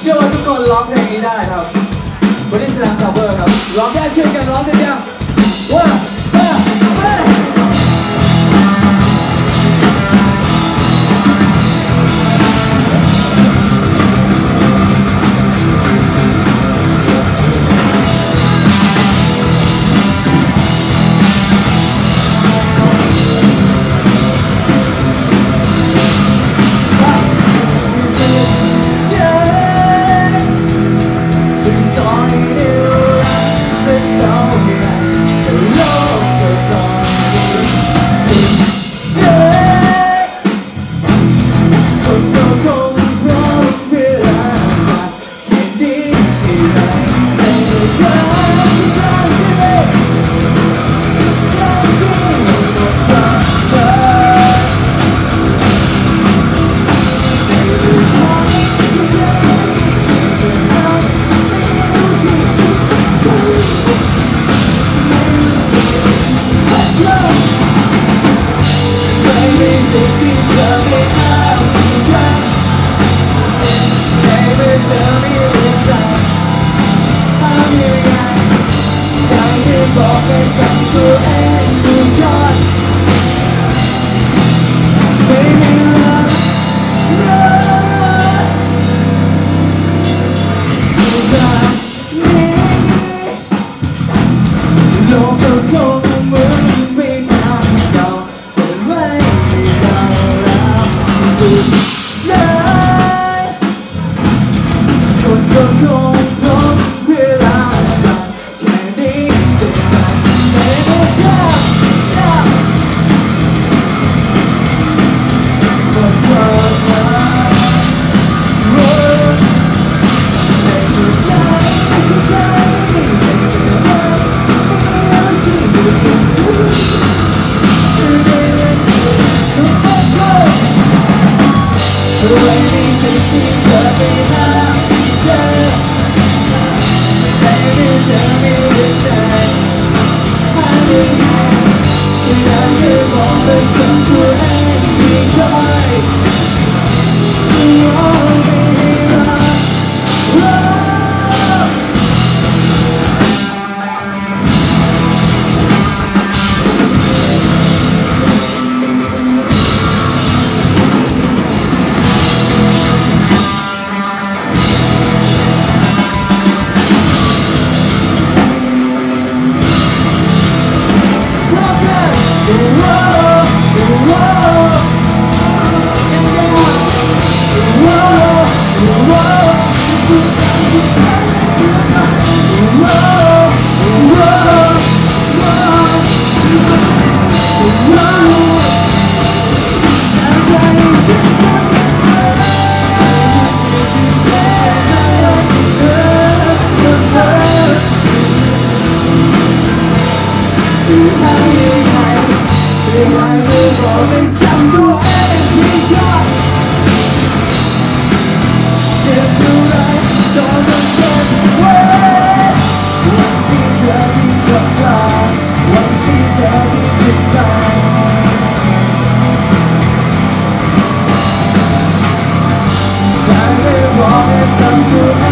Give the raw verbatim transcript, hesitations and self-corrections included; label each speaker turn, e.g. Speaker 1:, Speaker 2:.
Speaker 1: ชื่อว่าทุกคนร้องเพลงนี้ได้ครับวันนี้แสดง cover ครับร้องได้ช่วยกันร้องได้ยังว้าวว้าวไปบอกให้กับตัวเองดูยอดไม่มีรักรักแบบนี้โลกก็คงเหมือนไปทางเก่าแต่ไม่มีเราแล้วสุดท้ายคนก็คงพบเวลาจากแค่นี้ใช่ไหมไม่รู้จักจักหมดความหมายไม่รู้จักไม่รู้จักไม่รู้จักไม่รู้ที่จะเป็นผู้จะได้เล่นทุกคนไม่มีใครที่จะไปหาเธอไม่รู้จะไม่รู้ใจหาได้ไงอยากจะบอกเลยสักตัวเองไม่ค่อยร้องไม่รักรักไม่ซ้ำตัวเองที่ยอดเจ็บเท่าไรก็ต้องเก็บไว้วันที่เธอที่กลับกลางวันที่เธอที่จิตใจแต่ไม่บอกให้ซ้ำตัวเอง